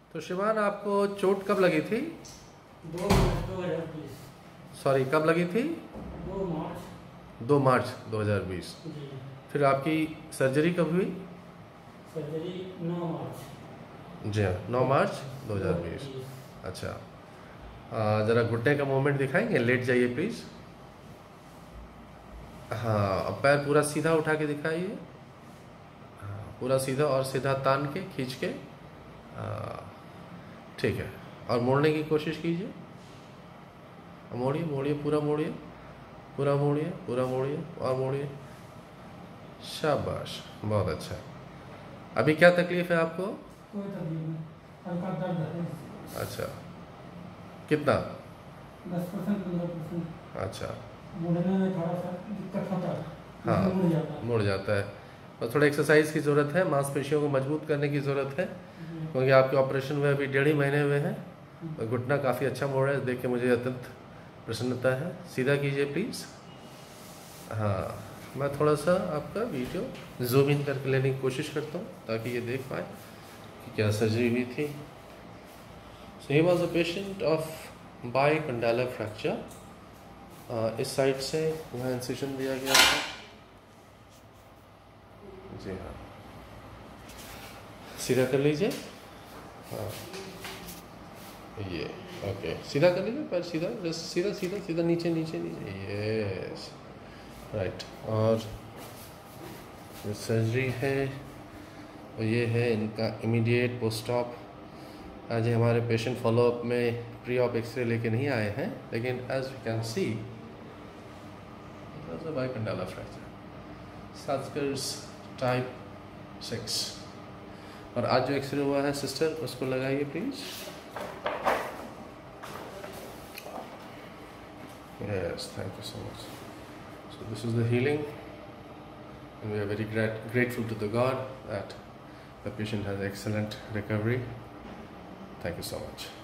तो शिवान, आपको चोट कब लगी थी? 2 मार्च 2020। सॉरी, कब लगी थी? 2 मार्च 2020। जी। फिर आपकी सर्जरी कब हुई? सर्जरी 9 मार्च। जी हाँ, 9 मार्च 2020। अच्छा, ज़रा घुटने का मूवमेंट दिखाएंगे? लेट जाइए प्लीज़। हाँ, अब पैर पूरा सीधा उठा के दिखाइए। हाँ, पूरा सीधा, और सीधा तान के खींच के। ठीक है, और मोड़ने की कोशिश कीजिए। मोड़िए मोड़िए, पूरा मोड़िए, पूरा मोड़िए, पूरा मोड़िए, और मोड़िए। शाबाश, बहुत अच्छा। अभी क्या तकलीफ है आपको? कोई तकलीफ नहीं, हल्का दर्द है। अच्छा, कितना? 10% 15%। अच्छा, मुड़ने में थोड़ा सा दिक्कत होता है। हाँ, मुड़ जाता है। मुड़ जाता है। और थोड़ा एक्सरसाइज की ज़रूरत है, मांसपेशियों को मजबूत करने की ज़रूरत है, क्योंकि आपके ऑपरेशन हुए अभी 1.5 महीने हुए हैं। और घुटना काफ़ी अच्छा मोड़ है, देख के मुझे अत्यंत प्रसन्नता है। सीधा कीजिए प्लीज़। हाँ, मैं थोड़ा सा आपका वीडियो जूम इन करके लेने की कोशिश करता हूँ, ताकि ये देख पाए कि क्या सर्जरी हुई थी। So he was a patient of bicondylar fracture. इस साइड से वहाँ इंसिजन दिया गया था। जी हाँ, सीधा कर लीजिए। हाँ, ये ओके, सीधा कर लीजिए, पैर सीधा, जस्ट सीधा सीधा सीधा, नीचे नीचे नीचे, यस, राइट। और जो सर्जरी है वो ये है इनका इमीडिएट पोस्ट ऑप। आज हमारे पेशेंट फॉलोअप में प्री ऑप एक्सरे लेके नहीं आए हैं, लेकिन as you can see bicondylar fracture, Schatzker type 6। और आज जो एक्सरे हुआ है सिस्टर, उसको लगाइए please. Yes, thank you so much. So this is the healing, and we are very grateful to the God that the patient has excellent recovery. Thank you so much.